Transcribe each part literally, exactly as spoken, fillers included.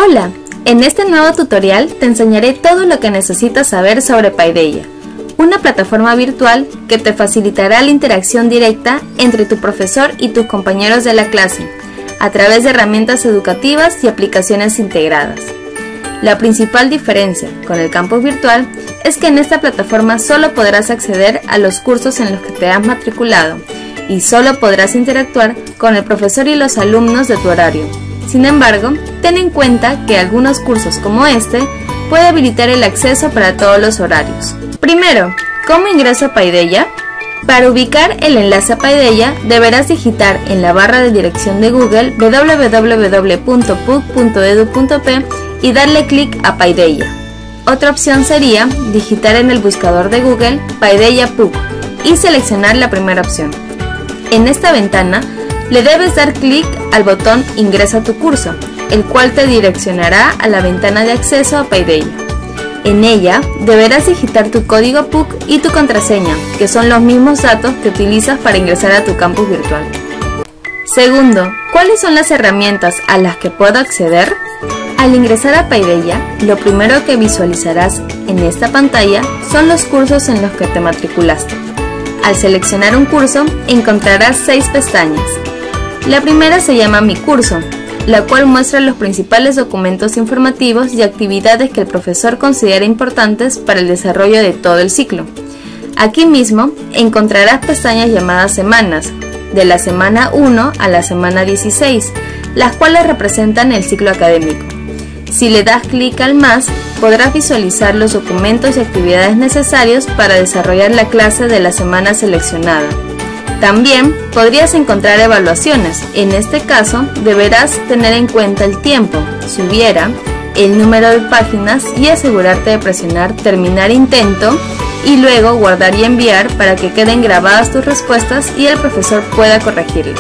Hola, en este nuevo tutorial te enseñaré todo lo que necesitas saber sobre Paideia, una plataforma virtual que te facilitará la interacción directa entre tu profesor y tus compañeros de la clase, a través de herramientas educativas y aplicaciones integradas. La principal diferencia con el campus virtual es que en esta plataforma solo podrás acceder a los cursos en los que te has matriculado y solo podrás interactuar con el profesor y los alumnos de tu horario. Sin embargo, ten en cuenta que algunos cursos como este puede habilitar el acceso para todos los horarios. Primero, ¿cómo ingreso a Paideia? Para ubicar el enlace a Paideia, deberás digitar en la barra de dirección de Google w w w punto p u c punto e d u punto p y darle clic a Paideia. Otra opción sería digitar en el buscador de Google Paideia P U C y seleccionar la primera opción. En esta ventana, le debes dar clic al botón Ingresa a tu curso, el cual te direccionará a la ventana de acceso a Paideia. En ella, deberás digitar tu código P U C y tu contraseña, que son los mismos datos que utilizas para ingresar a tu campus virtual. Segundo, ¿cuáles son las herramientas a las que puedo acceder? Al ingresar a Paideia, lo primero que visualizarás en esta pantalla son los cursos en los que te matriculaste. Al seleccionar un curso, encontrarás seis pestañas. La primera se llama Mi curso, la cual muestra los principales documentos informativos y actividades que el profesor considera importantes para el desarrollo de todo el ciclo. Aquí mismo encontrarás pestañas llamadas Semanas, de la semana uno a la semana dieciséis, las cuales representan el ciclo académico. Si le das clic al más, podrás visualizar los documentos y actividades necesarios para desarrollar la clase de la semana seleccionada. También podrías encontrar evaluaciones. En este caso, deberás tener en cuenta el tiempo, si hubiera, el número de páginas y asegurarte de presionar Terminar intento y luego Guardar y enviar para que queden grabadas tus respuestas y el profesor pueda corregirlas.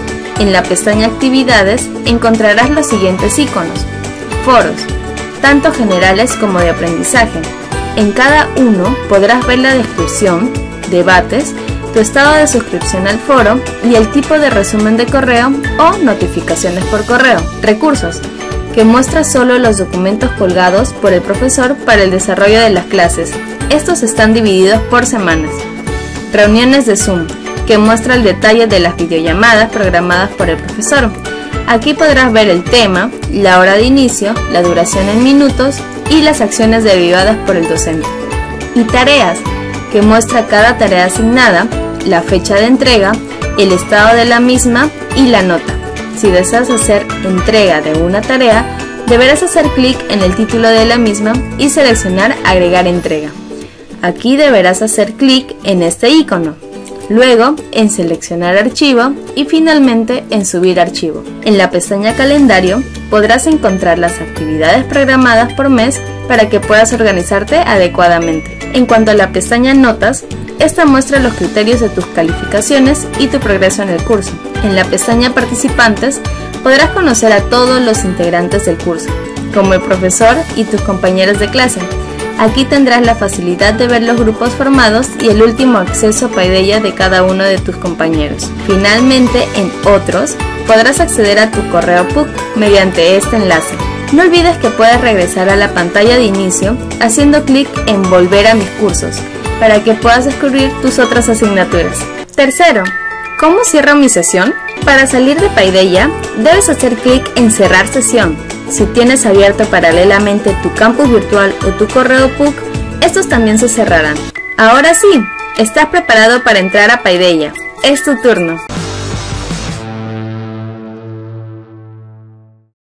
En la pestaña Actividades encontrarás los siguientes iconos: foros, tanto generales como de aprendizaje. En cada uno podrás ver la descripción, debates, tu estado de suscripción al foro y el tipo de resumen de correo o notificaciones por correo. Recursos, que muestra solo los documentos colgados por el profesor para el desarrollo de las clases. Estos están divididos por semanas. Reuniones de Zoom, que muestra el detalle de las videollamadas programadas por el profesor. Aquí podrás ver el tema, la hora de inicio, la duración en minutos y las acciones derivadas por el docente. Y tareas, que muestra cada tarea asignada, la fecha de entrega, el estado de la misma y la nota. Si deseas hacer entrega de una tarea, deberás hacer clic en el título de la misma y seleccionar Agregar entrega. Aquí deberás hacer clic en este icono, luego en Seleccionar archivo y finalmente en Subir archivo. En la pestaña Calendario podrás encontrar las actividades programadas por mes para que puedas organizarte adecuadamente. En cuanto a la pestaña Notas, esta muestra los criterios de tus calificaciones y tu progreso en el curso. En la pestaña Participantes podrás conocer a todos los integrantes del curso, como el profesor y tus compañeros de clase. Aquí tendrás la facilidad de ver los grupos formados y el último acceso a Paideia de cada uno de tus compañeros. Finalmente, en Otros, podrás acceder a tu correo P U C mediante este enlace. No olvides que puedes regresar a la pantalla de inicio haciendo clic en Volver a mis cursos para que puedas descubrir tus otras asignaturas. Tercero, ¿cómo cierro mi sesión? Para salir de Paideia, debes hacer clic en Cerrar sesión. Si tienes abierto paralelamente tu campus virtual o tu correo P U C, estos también se cerrarán. Ahora sí, estás preparado para entrar a Paideia. Es tu turno.